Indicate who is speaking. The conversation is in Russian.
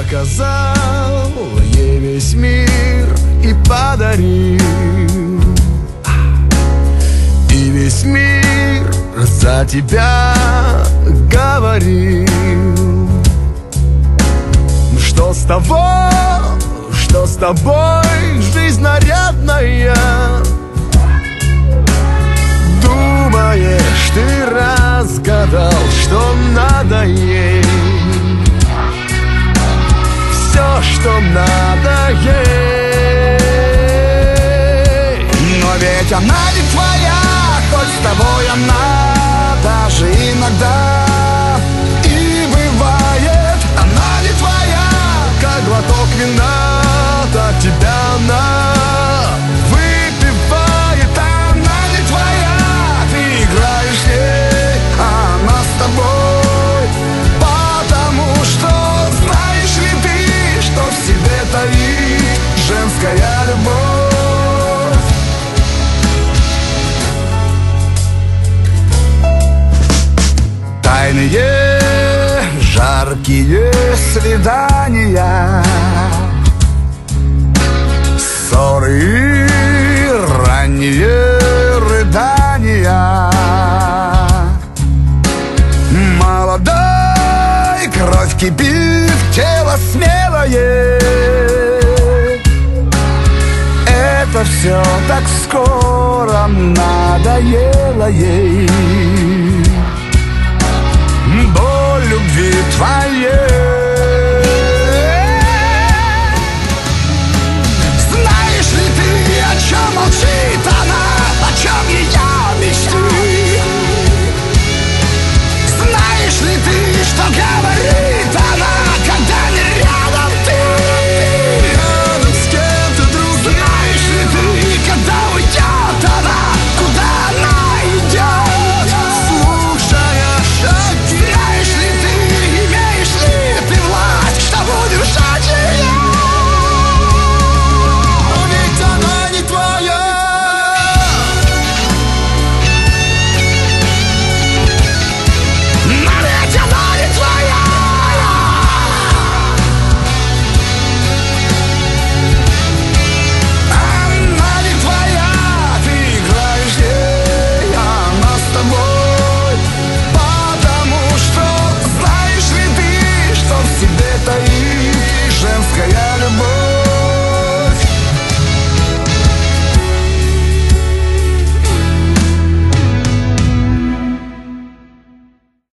Speaker 1: показал ей весь мир и подарил. И весь мир за тебя говорил. Что с того, что с тобой жизнь нарядная? Думаешь, ты разгадал, что надо ей? Все, что надо ей. Но ведь она не твоя, хоть с тобой она даже иногда и бывает. Она не твоя, как глоток вина, так тебя она выпивает. Она не твоя, ты играешь с ней, а она с тобой. Потому что знаешь ли ты, что в себе таит женская любовь? Тайные, жаркие свидания, ссоры и ранние рыдания. Молодой, кровь кипит, тело смелое. Это все так скоро надоело ей. Боль любви твоей